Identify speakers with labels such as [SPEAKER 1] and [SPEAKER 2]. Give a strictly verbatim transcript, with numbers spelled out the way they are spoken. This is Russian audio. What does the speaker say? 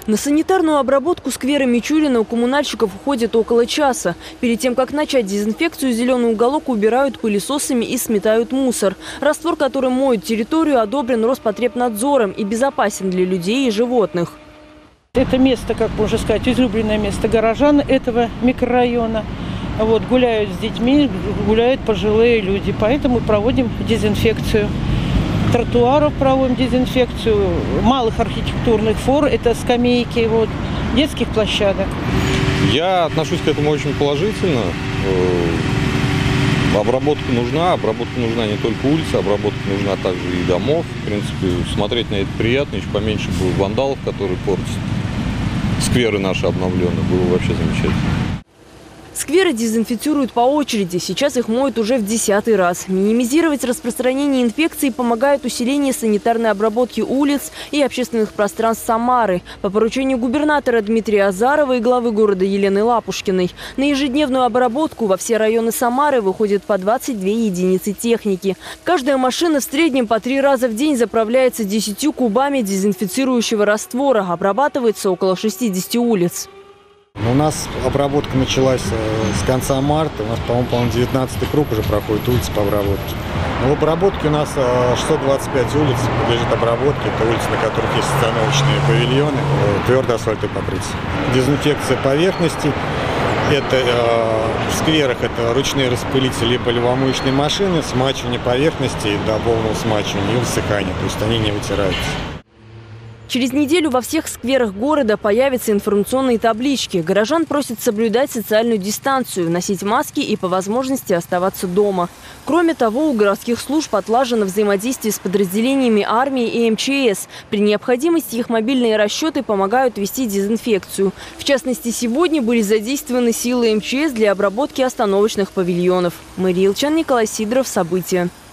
[SPEAKER 1] На санитарную обработку сквера Мичурина у коммунальщиков уходит около часа. Перед тем, как начать дезинфекцию, зеленый уголок убирают пылесосами и сметают мусор. Раствор, который моет территорию, одобрен Роспотребнадзором и безопасен для людей и животных.
[SPEAKER 2] Это место, как можно сказать, излюбленное место горожан этого микрорайона. Вот, гуляют с детьми, гуляют пожилые люди, поэтому проводим дезинфекцию. Тротуаров проводим дезинфекцию, малых архитектурных форм, это скамейки, вот, детских площадок.
[SPEAKER 3] Я отношусь к этому очень положительно. Обработка нужна, обработка нужна не только улицы, обработка нужна также и домов. В принципе, смотреть на это приятно, еще поменьше было вандалов, которые портят скверы наши обновленные, было вообще замечательно.
[SPEAKER 1] Скверы дезинфицируют по очереди. Сейчас их моют уже в десятый раз. Минимизировать распространение инфекции помогает усиление санитарной обработки улиц и общественных пространств Самары. По поручению губернатора Дмитрия Азарова и главы города Елены Лапушкиной. На ежедневную обработку во все районы Самары выходит по двадцать две единицы техники. Каждая машина в среднем по три раза в день заправляется десятью кубами дезинфицирующего раствора. Обрабатывается около шестидесяти улиц.
[SPEAKER 4] У нас обработка началась с конца марта. У нас, по-моему, девятнадцатый круг уже проходит улицы по обработке. В обработке у нас шестьсот двадцать пять улиц подлежит обработке. Это улицы, на которых есть остановочные павильоны, твердое асфальтовое покрытие. Дезинфекция поверхностей. Это э, в скверах это ручные распылители либо полевомоечные машины, смачивание поверхностей до полного смачивания и высыхания. То есть они не вытираются.
[SPEAKER 1] Через неделю во всех скверах города появятся информационные таблички. Горожан просят соблюдать социальную дистанцию, носить маски и по возможности оставаться дома. Кроме того, у городских служб отлажено взаимодействие с подразделениями армии и эм че эс. При необходимости их мобильные расчеты помогают вести дезинфекцию. В частности, сегодня были задействованы силы эм че эс для обработки остановочных павильонов. Мария Илчан, Николай Сидоров. События.